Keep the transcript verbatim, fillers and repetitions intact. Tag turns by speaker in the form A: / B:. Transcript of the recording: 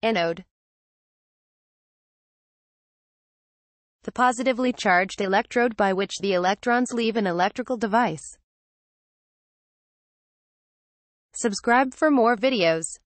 A: Anode. The positively charged electrode by which the electrons leave an electrical device. Subscribe for more videos.